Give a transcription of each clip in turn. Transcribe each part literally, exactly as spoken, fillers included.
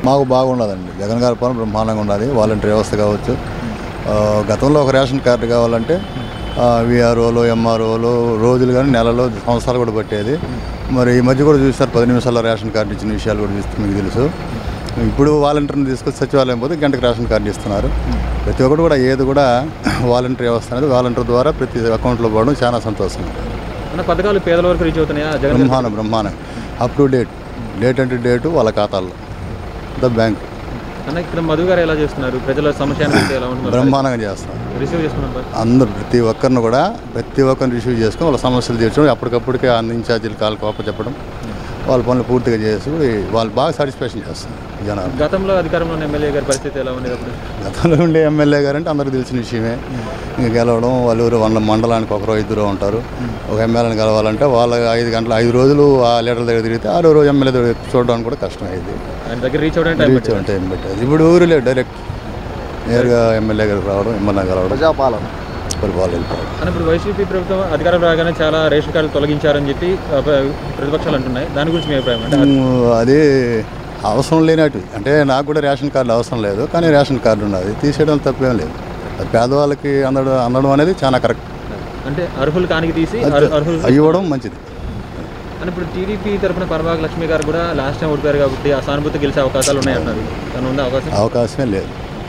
మాకు బాగుండదండి. జగన్ గారి పాలన బ్రహ్మాండంగా ఉన్నది. వాలంటీర్ వ్యవస్థ కావచ్చు, గతంలో ఒక రేషన్ కార్డు కావాలంటే విఆర్ఓలు ఎంఆర్ఓలు రోజులు కానీ నెలలో సంవత్సరాలు కూడా పట్టేది. మరి ఈ మధ్య కూడా చూస్తారు పది నిమిషాల్లో రేషన్ కార్డు ఇచ్చిన విషయాలు కూడా చూస్తే మీకు తెలుసు. ఇప్పుడు వాలంటీర్ని తీసుకొచ్చి సచివాలయం పోతే గంటకు రేషన్ కార్డు ఇస్తున్నారు. ప్రతి ఒక్కరు కూడా ఏది కూడా వాలంటీర్ వ్యవస్థ అనేది వాలంటీర్ ద్వారా ప్రతి అకౌంట్లో పోవడం చాలా సంతోషం. పథకాలు పేదల వరకు రీచ్ అవుతున్నాయా? బ్రహ్మాండం బ్రహ్మాండం అప్ టు డేట్ డేట్ అంటే డేటు వాళ్ళ ఖాతాల్లో ద బ్యాంక్. అన్న ఇక్కడ మధు గారు ఎలా చేస్తున్నారు? ప్రజల సమస్య బ్రహ్మాండంగా చేస్తున్నారు. రిసీవ్ చేసుకున్నారు అందరూ ప్రతి ఒక్కరిని కూడా ప్రతి ఒక్కరిని రిసీవ్ చేసుకుని వాళ్ళ సమస్యలు తీర్చడం, అప్పటికప్పటికే అంద ఇన్ఛార్జీలు కాలు కోప చెప్పడం, వాళ్ళ పనులు పూర్తిగా చేసి వాళ్ళు బాగా సాటిస్ఫాక్షన్ చేస్తారు జనాలు. గతంలో అధికారంలో ఉన్న ఎమ్మెల్యే గారి పరిస్థితి ఎలా ఉండేది అప్పుడు? గతంలో ఉండే ఎమ్మెల్యే గారు అంటే అందరికీ తెలిసిన విషయమే. ఇంకా గెలవడం వాళ్ళు ఎవరు వాళ్ళ మండలానికి ఒకరో ఇద్దరు ఉంటారు. ఒక ఎమ్మెల్యేని గెలవాలంటే వాళ్ళ ఐదు గంటలు ఐదు రోజులు ఆ లీడర్ దగ్గర తిరిగితే ఆరో రోజు ఎమ్మెల్యే దగ్గర చూడడానికి కూడా కష్టం అయింది. దగ్గర రీచ్ అవడం రీచ్ అవడం టైం పెట్టేది. ఇప్పుడు ఊరు లేదు, డైరెక్ట్ నేరుగా ఎమ్మెల్యే గారికి రావడం, ఎమ్మెల్యే కలవడం, ప్రజాపాలన పరిపాలన వెళ్ళిపోవడం. అని ఇప్పుడు వైసీపీ ప్రభుత్వం అధికారం రాగానే చాలా రేషన్ కార్డులు తొలగించారని చెప్పి ప్రతిపక్షాలు అంటున్నాయి. దాని గురించి మీ అభిప్రాయం? అది అవసరం లేనట్టు. అంటే నాకు కూడా రేషన్ కార్డు అవసరం లేదు, కానీ రేషన్ కార్డు ఉన్నది తీసేయడం తప్పేం లేదు. అది పేదవాళ్ళకి అందడం అందడం అనేది చాలా కరెక్ట్. అంటే అర్హులు కానికి తీసి ఇవ్వడం మంచిది. అని ఇప్పుడు టీడీపీ తరఫున పరభాగ లక్ష్మి గారు కూడా లాస్ట్ టైం ఓడిపోయారు కాబట్టి ఆ సానుభూతి గెలిచే అవకాశాలు ఉన్నాయన్నారు. తను ఉండే అవకాశం అవకాశమే లేదు.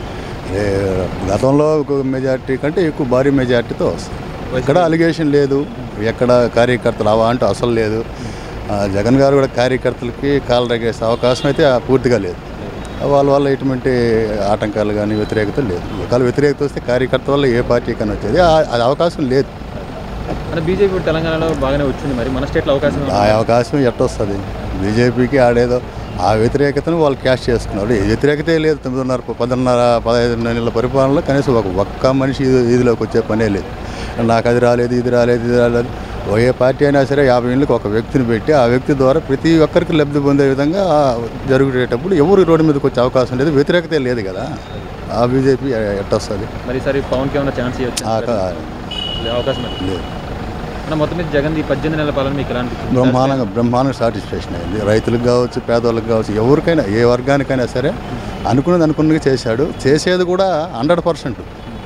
గతంలో మెజార్టీ కంటే ఎక్కువ భారీ మెజార్టీతో వస్తుంది. ఎక్కడ అలిగేషన్ లేదు, ఎక్కడ కార్యకర్తలు అవా అంటూ అసలు లేదు. జగన్ గారు కూడా కార్యకర్తలకి కాలు రగేసే అవకాశం అయితే పూర్తిగా లేదు. వాళ్ళ వల్ల ఎటువంటి ఆటంకాలు కానీ వ్యతిరేకత లేదు. ఒకవేళ వ్యతిరేకత వస్తే కార్యకర్త వల్ల ఏ పార్టీ కానీ వచ్చేది అది అవకాశం లేదు. అంటే బీజేపీ తెలంగాణలో బాగానే వచ్చింది, మరి మన స్టేట్లో అవకాశం ఆ అవకాశం ఎట్టొస్తుంది? బీజేపీకి ఆడేదో ఆ వ్యతిరేకతను వాళ్ళు క్యాష్ చేసుకున్నారు. వ్యతిరేకతే లేదు. తొమ్మిదిన్నర పదిన్నర పదహైదు నెలల పరిపాలనలో కనీసం ఒక ఒక్క మనిషి ఇదిలోకి వచ్చే పనే లేదు. నాకు అది రాలేదు, ఇది రాలేదు, ఇది రాలేదు. ఏ పార్టీ అయినా సరే యాభై ఏళ్ళకి ఒక వ్యక్తిని పెట్టి ఆ వ్యక్తి ద్వారా ప్రతి ఒక్కరికి లబ్ధి పొందే విధంగా జరుగుతేటప్పుడు ఎవరు రోడ్డు మీదకి వచ్చే అవకాశం లేదు. వ్యతిరేకతే లేదు కదా. ఆ బీజేపీ ఎట్టొస్తుంది? మరి సరే పవన్కి ఏమైనా ఛాన్స్ అవకాశం లేదు. మొత్తం మీద జగన్ ఈ పద్దెనిమిది నెలల పాలన మీకు ఎలాంటి? బ్రహ్మాండంగా బ్రహ్మాండంగా సాటిస్ఫాక్షన్ అయింది. రైతులకు కావచ్చు, పేదవాళ్ళకి కావచ్చు, ఎవరికైనా ఏ వర్గానికైనా సరే అనుకున్నది అనుకున్నది చేశాడు. చేసేది కూడా హండ్రెడ్ పర్సెంట్.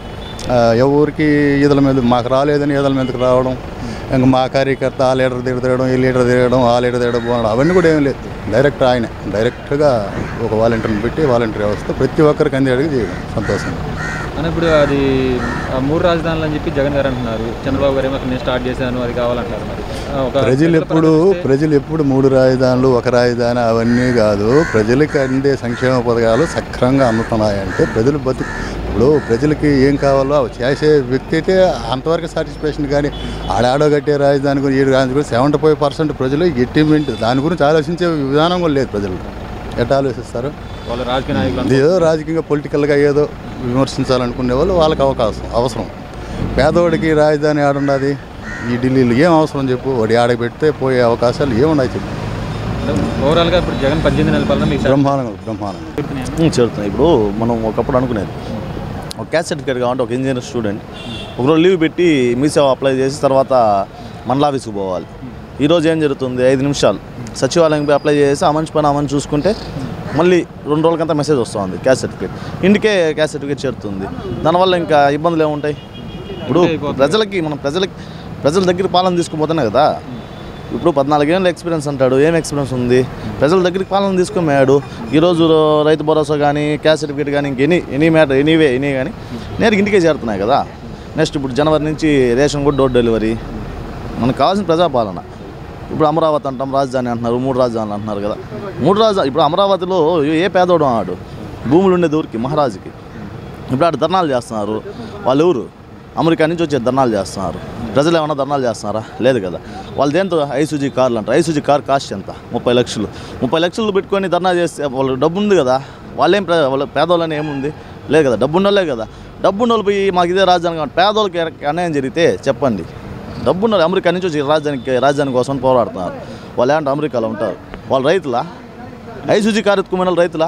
ఎవరికి ఈదల మీద మాకు రాలేదని ఈదల మీదకి రావడం, ఇంకా మా కార్యకర్త ఆ లీడర్ దగ్గర తిరగడం, ఈ లీడర్ తిరగడం, ఆ లీడర్ తిరగడం పోవడం అవన్నీ కూడా ఏం లేదు. డైరెక్ట్ ఆయన డైరెక్ట్గా ఒక వాలంటీర్ని పెట్టి వాలంటీర్ వ్యవస్థ ప్రతి ఒక్కరికి అందేడికి చేయడం సంతోషం. అని ఇప్పుడు అది మూడు రాజధానులు అని చెప్పి జగన్ గారు అంటున్నారు. చంద్రబాబు గారు ఏమో నేను స్టార్ట్ చేశాను అది కావాలంటారు. మరి ప్రజలు ఎప్పుడు ప్రజలు ఎప్పుడు మూడు రాజధానులు ఒక రాజధాని అవన్నీ కాదు. ప్రజలకు అందే సంక్షేమ పథకాలు సక్రమంగా అందుతున్నాయంటే ప్రజలు బతు ఇప్పుడు ప్రజలకి ఏం కావాలో అవి చేసే వ్యక్తి అయితే అంతవరకు సాటిస్ఫాక్షన్. కానీ ఆడాడో కట్టే రాజధాని గురించి ఏడు రాజధాని గురించి సెవెంటీ ఫైవ్ పర్సెంట్ ప్రజలు ఎట్టిమెంట్ దాని గురించి ఆలోచించే విధానం కూడా లేదు. ప్రజలు ఎట్లా ఆలోచిస్తారు? వాళ్ళ రాజకీయ నాయకులు ఏదో రాజకీయంగా పొలిటికల్గా ఏదో విమర్శించాలనుకునే వాళ్ళు వాళ్ళకి అవకాశం అవసరం. పేదవాడికి రాజధాని ఆడున్నది ఈ ఢిల్లీలో ఏం అవసరం చెప్పు? వాడి ఆడకి పెడితే పోయే అవకాశాలు ఏమున్నాయి చెప్పు? ఓవరాల్గా ఇప్పుడు జగన్ పద్దెనిమిది నెలల పాలన మీకు బ్రహ్మాండంగా బ్రహ్మాండంగా చెబుతున్నాయి. ఇప్పుడు మనం ఒకప్పుడు అనుకునేది ఒక క్యాస్ట్ సర్టిఫికేట్ కావాలంటే ఒక ఇంజనీర్ స్టూడెంట్ ఒకరోజు లీవ్ పెట్టి మీ సేవ అప్లై చేసి తర్వాత మండల ఆఫీస్కి పోవాలి. ఈరోజు ఏం జరుగుతుంది? ఐదు నిమిషాలు సచివాలయంకి అప్లై చేసి ఆ మనిషి పని ఆ మనిషి చూసుకుంటే మళ్ళీ రెండు రోజులకంతా మెసేజ్ వస్తుంది క్యాస్ట్ సర్టిఫికేట్, ఇంటికే క్యాస్ట్ సర్టిఫికేట్ చేరుతుంది. దానివల్ల ఇంకా ఇబ్బందులు ఏముంటాయి? ఇప్పుడు ప్రజలకి మనం ప్రజలకి ప్రజల దగ్గర పాలన తీసుకుపోతేనే కదా. ఇప్పుడు పద్నాలుగేళ్ళ ఎక్స్పీరియన్స్ అంటాడు, ఏం ఎక్స్పీరియన్స్ ఉంది? ప్రజల దగ్గరికి పాలన తీసుకున్నాడు. ఈరోజు రైతు భరోసా కానీ క్యాస్ట్ సర్టిఫికేట్ కానీ ఇంక any any matter anyway any కానీ నేరుగా ఇంటికే చేరుతున్నాయి కదా. నెక్స్ట్ ఇప్పుడు జనవరి నుంచి రేషన్ కూడా డోర్ డెలివరీ. మనకు కావాల్సిన ప్రజాపాలన. ఇప్పుడు అమరావతి అంటాం, రాజధాని అంటున్నారు, మూడు రాజధానులు అంటున్నారు కదా. మూడు రాజధాని ఇప్పుడు అమరావతిలో ఏ పేదోడు ఆడు భూములు ఉండేది ఊరికి మహారాజుకి. ఇప్పుడు ఆడు ధర్నాలు చేస్తున్నారు. వాళ్ళు ఊరు అమెరికా నుంచి వచ్చే ధర్నాలు చేస్తున్నారు. ప్రజలు ఏమన్నా ధర్నాలు చేస్తున్నారా? లేదు కదా. వాళ్ళు దేంతో ఐసూజీ కార్లు అంటారు. ఐసూజీ కార్ కాస్ట్ ఎంత? ముప్పై లక్షలు ముప్పై లక్షలు పెట్టుకొని ధర్నా చేస్తే వాళ్ళు డబ్బు ఉంది కదా. వాళ్ళేం వాళ్ళ పేదవాళ్ళని ఏముంది? లేదు కదా. డబ్బు ఉండలే కదా. డబ్బు ఉన్నోళ్ళు పోయి మాకు ఇదే రాజధాని కావాలి. పేదోళ్ళకి అన్యాయం జరిగితే చెప్పండి. డబ్బు ఉన్న అమెరికా నుంచి వచ్చి రాజధానికి రాజధాని కోసం పోరాడుతున్నారు. వాళ్ళు ఏంటంటే అమెరికాలో ఉంటారు. వాళ్ళు రైతులా? ఐసూజీ కారు ఎత్తుకున్న రైతులా?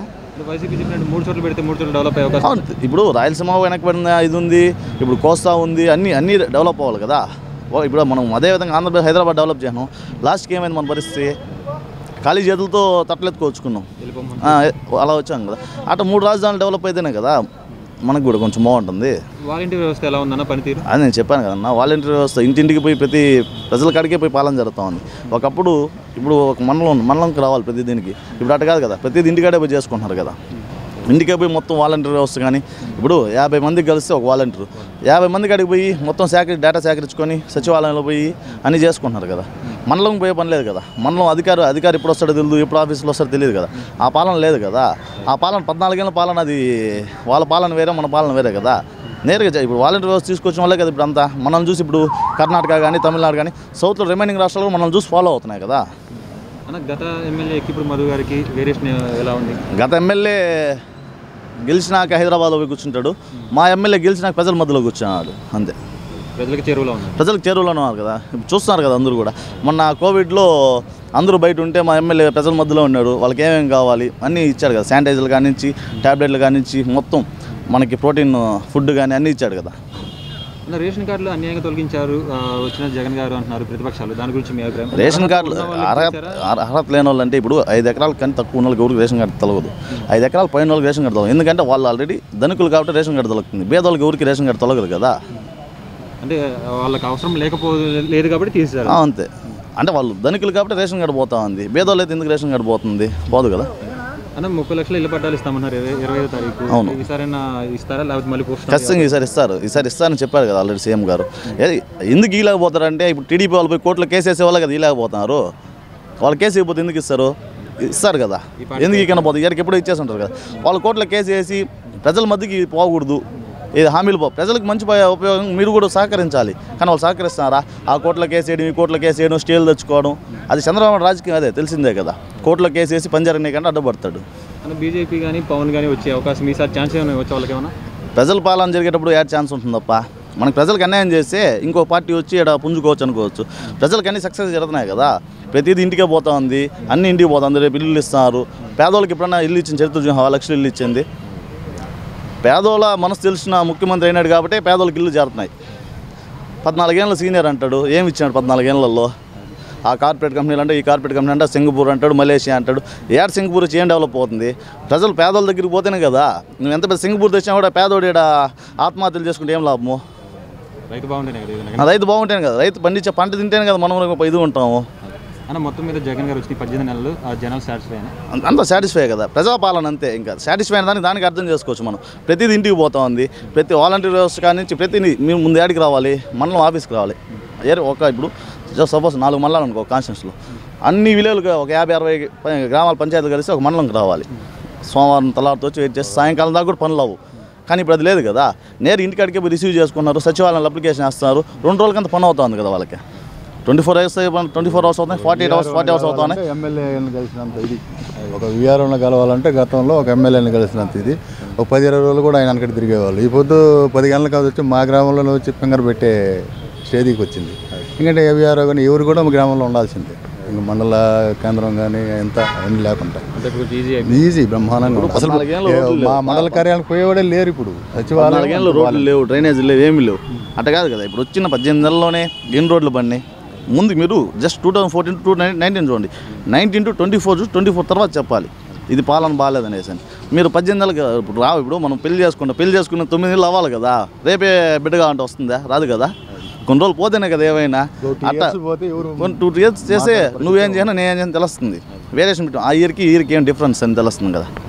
మూడు చోట్ల పెడితే మూడు చోట్ల డెవలప్ అయ్యే అవకాశం. ఇప్పుడు రాయలసీమ వెనకబడిన ఇది ఉంది, ఇప్పుడు కోస్తా ఉంది, అన్నీ అన్నీ డెవలప్ అవ్వాలి కదా. ఇప్పుడు మనం అదేవిధంగా ఆంధ్రప్రదేశ్ హైదరాబాద్ డెవలప్ చేయను. లాస్ట్కి ఏమైంది మన పరిస్థితి? ఖాళీ చేతులతో తట్టలెత్తుకోవచ్చుకున్నాం, వెళ్ళిపోమని అలా వచ్చాం కదా. అటు మూడు రాజధానులు డెవలప్ అయితేనే కదా మనకు కూడా కొంచెం బాగుంటుంది. వాలంటీర్ వ్యవస్థ ఎలా ఉందన్న పనితీరు? అది నేను చెప్పాను కదన్నా, వాలంటీర్ వ్యవస్థ ఇంటింటికి పోయి ప్రతి ప్రజల కాడికే పోయి పాలన జరుగుతూ ఉంది. ఒకప్పుడు ఇప్పుడు ఒక మండలం మండలంకి రావాలి ప్రతి దీనికి, ఇప్పుడు అటు కాదు కదా, ప్రతిదీ ఇంటికాడే పోయి చేసుకుంటున్నారు కదా. ఇంటికే పోయి మొత్తం వాలంటీర్ వ్యవస్థ కానీ ఇప్పుడు యాభై మందికి కలిస్తే ఒక వాలంటీరు, యాభై మంది కాడికి పోయి మొత్తం సేకరి డేటా సేకరించుకొని సచివాలయంలో పోయి అన్నీ చేసుకుంటున్నారు కదా. మండలం పోయే పని లేదు కదా. మండలం అధికారి అధికారి ఎప్పుడు వస్తాడో తెలియదు, ఎప్పుడు ఆఫీసులో వస్తాడో తెలియదు కదా. ఆ పాలన లేదు కదా. ఆ పాలన పద్నాలుగేళ్ళ పాలన, అది వాళ్ళ పాలన వేరే మన పాలన వేరే కదా. నేరుగా ఇప్పుడు వాలంటీర్ వ్యవస్థ తీసుకొచ్చిన వాళ్ళే కదా ఇప్పుడు అంతా. మనం చూసి ఇప్పుడు కర్ణాటక కానీ తమిళనాడు కానీ సౌత్లో రిమైనింగ్ రాష్ట్రాలు మనం చూసి ఫాలో అవుతున్నాయి కదా. అన్న గత ఎమ్మెల్యేకి ఇప్పుడు మధు గారికి వేరియేషన్ ఎలా ఉంది? గత ఎమ్మెల్యే గెలిచినాక హైదరాబాద్లో పోయి కూర్చుంటాడు, మా ఎమ్మెల్యే గెలిచినాక ప్రజల మధ్యలో కూర్చున్నాడు అంతే. ప్రజలకు చేరువలో ఉంది, ప్రజలకు చేరువలోనే ఉన్నారు కదా. ఇప్పుడు చూస్తున్నారు కదా అందరూ కూడా. మొన్న కోవిడ్లో అందరూ బయట ఉంటే మా ఎమ్మెల్యే ప్రజల మధ్యలో ఉన్నాడు. వాళ్ళకి ఏమేమి కావాలి అన్నీ ఇచ్చాడు కదా. శానిటైజర్లు కానించి ట్యాబ్లెట్లు కానించి మొత్తం మనకి ప్రోటీన్ ఫుడ్ కానీ అన్నీ ఇచ్చాడు కదా. రేషన్ కార్డులు అన్యాయంగా తొలగించారు వచ్చిన జగన్ గారు అంటున్నారు ప్రతిపక్షాలు, దాని గురించి మీ అభిప్రాయం? రేషన్ కార్డులు అర్హత అర్హత లేని వాళ్ళు అంటే ఇప్పుడు ఐదు ఎకరాల కానీ తక్కువ ఉన్న వాళ్ళకి ఎవరికి రేషన్ కార్డు తొలగదు. ఐదు ఎకరాల పైన వాళ్ళకి రేషన్ కార్డు తొలగదు, ఎందుకంటే వాళ్ళు ఆల్రెడీ ధనికులు కాబట్టి రేషన్ కార్డు తొలగుతుంది. పేదవాళ్ళకి ఎవరికి రేషన్ కార్డు తొలగదు కదా. అంటే వాళ్ళకి అవసరం లేకపో లేదు కాబట్టి తీసేశారు అంతే. అంటే వాళ్ళు ధనికులు కాబట్టి రేషన్ కార్డు పోతా ఉంది, పేదవాళ్ళు అయితే ఎందుకు రేషన్ కార్డు పోతుంది? పోదు కదా. అన్న ముప్పై లక్షల ఇళ్ళ పట్టాలు ఇస్తామన్నారు ఇరవై ఐదో తారీఖు. అవును, ఈసారైనా ఇస్తారా లేకపోతే మళ్ళీ పోస్ట్? ఖచ్చితంగా ఈసారి ఇస్తారు, ఈసారి ఇస్తారని చెప్పారు కదా ఆల్రెడీ సీఎం గారు. ఎందుకు ఇలాగపోతారంటే ఇప్పుడు టీడీపీ వాళ్ళు పోయి కోర్టులో కేసు వేసే వాళ్ళు కదా ఇలాగపోతున్నారు. వాళ్ళు కేసు ఇవ్వకపోతే ఎందుకు ఇస్తారు? ఇస్తారు కదా. ఎందుకు ఇక్కడ పోతుంది? ఇక్కడికి ఎప్పుడో ఇచ్చేసి ఉంటారు కదా. వాళ్ళు కోర్టులో కేసు వేసి ప్రజల మధ్యకి పోకూడదు, ఇది హామీలు పో ప్రజలకు మంచి ఉపయోగం మీరు కూడా సహకరించాలి. కానీ వాళ్ళు సహకరిస్తున్నారా? ఆ కోర్టులో కేసు వేయడం, ఈ కోర్టులో కేసు వేయడం, స్టేలు తెచ్చుకోవడం, అది చంద్రబాబు రాజకీయం అదే తెలిసిందే కదా. కోర్టులో కేసు వేసి పంజారనే కంటే అడ్డుపడతాడు. అన్న బీజేపీ కానీ పవన్ కానీ వచ్చే అవకాశం ఈసారి ఛాన్స్ ఏమైనా వచ్చే వాళ్ళకి ఏమన్నా? ప్రజల పాలన జరిగేటప్పుడు యాడ్ ఛాన్స్ ఉంటుందప్ప. మనకి ప్రజలకు అన్యాయం చేస్తే ఇంకో పార్టీ వచ్చి ఇక్కడ పుంజుకోవచ్చు అనుకోవచ్చు. ప్రజలకు అన్ని సక్సెస్ జరుగుతున్నాయి కదా. ప్రతిదీ ఇంటికే పోతా ఉంది, అన్ని ఇంటికి పోతుంది. రేపు ఇల్లు ఇస్తున్నారు. పేదవాళ్ళకి ఎప్పుడన్నా ఇల్లు ఇచ్చిన చరిత్ర చూసాం, లక్షలు ఇల్లు ఇచ్చింది. పేదోళ్ళ మనసు తెలిసిన ముఖ్యమంత్రి అయినాడు కాబట్టి పేదోళ్ళకి ఇల్లు చేరుతున్నాయి. పద్నాలుగేళ్ళ సీనియర్ అంటాడు, ఏమి ఇచ్చాడు పద్నాలుగేళ్లలో? ఆ కార్పొరేట్ కంపెనీలు అంటే ఈ కార్పొరేట్ కంపెనీ అంటే సింగపూర్ అంటాడు, మలేషియా అంటాడు. ఏడు సింగపూర్ వచ్చి ఏం డెవలప్ అవుతుంది? ప్రజలు పేదోళ్ళ దగ్గరికి పోతేనే కదా. నువ్వు ఎంత పెద్ద సింగపూర్ తెచ్చినా కూడా పేదోడు ఇక్కడ ఆత్మహత్యలు చేసుకుంటే ఏం లాభము? రైతు బాగుంటేనే కదా. రైతు బాగుంటేనే కదా, రైతు పండించే పంట తింటేనే కదా మనం ఇది ఉంటాము. అన్న మొత్తం మీద జగన్ గారు వచ్చిన పద్దెనిమిది నెలలు జనాలు సాటిస్ఫై అయినా? అంతా సాటిస్ఫై కదా. ప్రజాపాలన అంతే. ఇంకా సాటిస్ఫై అయిన దానికి దానికి అర్థం చేసుకోవచ్చు మనం. ప్రతిదీ ఇంటికి పోతా ఉంది. ప్రతి వాలంటీర్ వ్యవస్థ కాడి నుంచి ప్రతిదీ మేము ముందు ఏడికి రావాలి, మండలం ఆఫీస్కి రావాలి. ఏ ఒక ఇప్పుడు సపోజ్ నాలుగు మండలాలు అనుకో కాన్స్టిట్యూన్సీలో, అన్ని విలేజ్లుగా ఒక యాభై అరవై గ్రామాల పంచాయతీలు కలిసి ఒక మండలంకి రావాలి. సోమవారం తలారితో వచ్చి వెయిట్ చేసి సాయంకాలం దాకా కూడా పనులు అవ్వు. కానీ ఇప్పుడు అది లేదు కదా. నేరు ఇంటికాడికే పోయి రిసీవ్ చేసుకున్నారు, సచివాలయంలో అప్లికేషన్ వేస్తున్నారు. రెండు రోజులకంత పని అవుతుంది కదా వాళ్ళకి. Twenty four hours twenty four hours అవుతాయి, forty eight hours forty hours అవుతాయి. ఎమ్మెల్యేని కలిసినంత ఇది ఒక విఆర్ఓని కలవాలంటే గతంలో ఒక ఎమ్మెల్యేని కలిసినంత ఇది ఒక పది ఇరవై రోజులు కూడా ఆయన వెనకటి తిరిగేవాళ్ళు. ఈ పొద్దు పది గంటలకు వచ్చి మా గ్రామంలో వచ్చి ఫింగర్ పెట్టే స్టేజ్కి వచ్చింది. ఎందుకంటే ఏ విఆర్ఓ కానీ ఎవరు కూడా మా గ్రామంలో ఉండాల్సిందే. ఇంకా మండల కేంద్రం కానీ ఎంత అన్ని లేకుండా ఈజీ బ్రహ్మాండంగా. అసలు మా మండల కార్యాలయం పోయేవాడే లేరు ఇప్పుడు. సచివాలయం రోడ్లు లేవు, డ్రైనేజీలు లేవు, ఏమీ లేవు. అట్ట కాదు కదా. ఇప్పుడు వచ్చిన పద్దెనిమిది నెలల్లోనే ఎన్ని రోడ్లు పడినాయి? ముందు మీరు just two thousand fourteen two nineteen చూడండి, nineteen to twenty four twenty four తర్వాత చెప్పాలి ఇది పాలన బాగాలేదనేసి అని. మీరు పద్దెనిమిది నెలలు ఇప్పుడు రావు. ఇప్పుడు మనం పెళ్లి చేసుకుంటాం, పెళ్లి చేసుకున్న తొమ్మిది నెలలు అవ్వాలి కదా. రేపే బిడ్డగా అంటే వస్తుందా? రాదు కదా. కొన్ని రోజులు పోతేనే కదా ఏమైనా. అట్లా కొన్ని టూ ఇయర్స్ చేస్తే నువ్వేం చేయను నేనేం చేయను తెలుస్తుంది. వేరియేషన్ పెట్టాం. ఆ ఇయర్కి ఈ ఇయర్కి ఏం డిఫరెన్స్ అని తెలుస్తుంది కదా.